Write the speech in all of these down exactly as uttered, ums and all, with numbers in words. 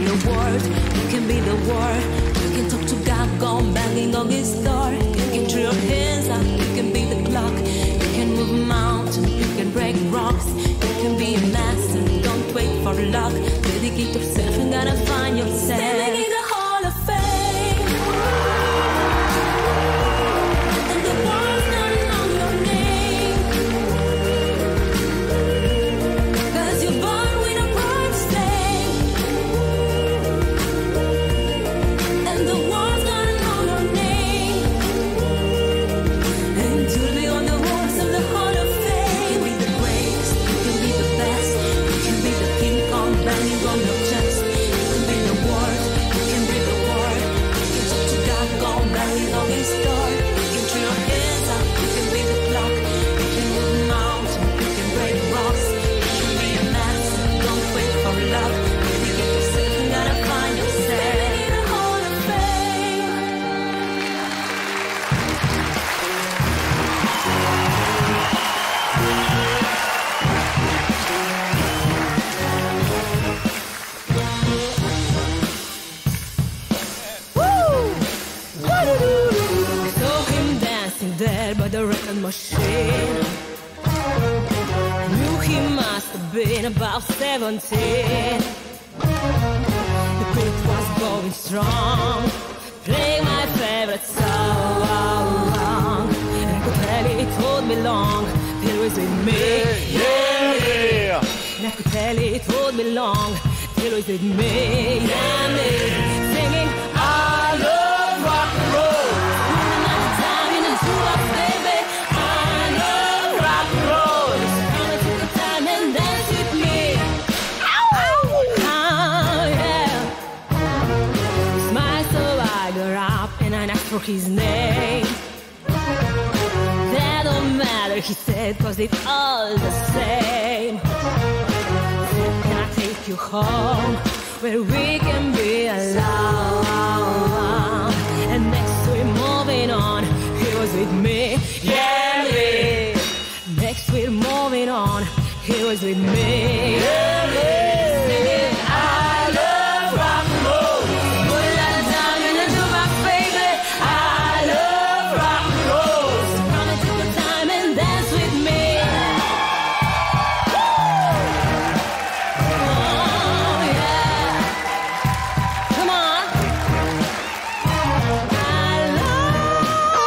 the world, you can be the world. You can talk to God, go banging on his door. You can throw your hands up, you can be the clock. You can move mountains, you can break rocks. You can be a master, don't wait for luck. Dedicate yourself and gotta find yourself. Standing in the Hall of Fame, and the world's gonna know your name. 'Cause you're born with a price tag, and the world's gonna know your name. And you'll be on the walls of the Hall of Fame. Be the greatest, you can be the best. You can be the King Kong banging on your chest. You can be the world, you can be the world. You can talk to God, go banging on his door. You can throw your hands up, you can be the clock. You can move mountains, you can break rocks. You can be a master, don't wait for luck. Dedicate yourself and gotta find yourself. In the Hall of Fame. Saw him dancing there by the record machine. Knew he must have been about seventeen. The beat was going strong, playing my favorite song. And I could tell it would be long till it was with me. Yeah! And I could tell it would be long till it was with me. Yeah, me. Singing, I love rock and roll. Another time in the jukebox, baby. I love rock and roll. So come and take the time and dance with me. Oh, yeah. Smile, so I got up and I asked for his name. That don't matter, he said, 'cause it's all the same. Said, can I take you home where we can be alone? And next we're moving on, he was with me, yeah, me. Next we're moving on, he was with me, yeah, me. Singing, I love rock and roll. Put a lot of time in the jukebox, baby. I love rock and roll. So come and take the time and dance with me. Oh, yeah. Come on. I love.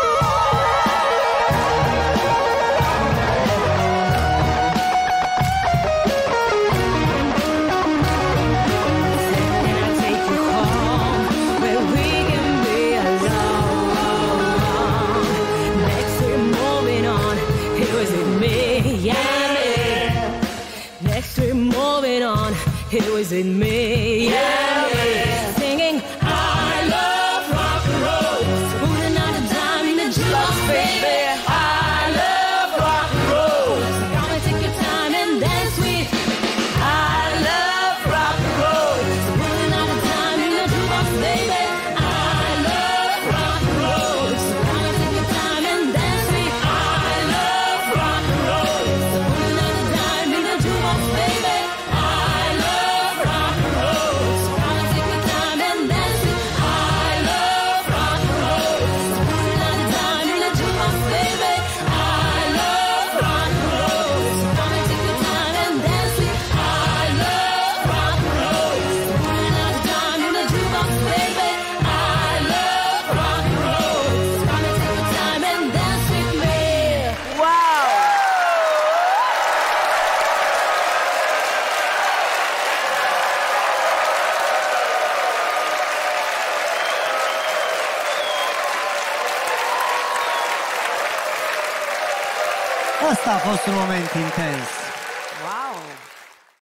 Can I take you home where we can be alone? Next we're moving on, he was with me, yeah, me. Next we're moving on, he was with me, yeah, me. Singing, I love rock and roll. So put another dime in the jukebox, baby. I love rock and roll. So come and take your time and dance with. I love rock and roll. So put another dime in the jukebox, baby. I love rock and roll. So come and take your time and dance with. I love rock and roll. So put another dime in the jukebox, baby. I love rock and roll. So come and take your time and dance with. I love rock and roll. So put another dime in the jukebox, baby. I love rock and roll. So come and take your time and dance with. I love rock and roll. So put another dime in the jukebox, baby. I love rock and roll. So come and take your time and dance with me. Wow! Asta a fost un moment intens.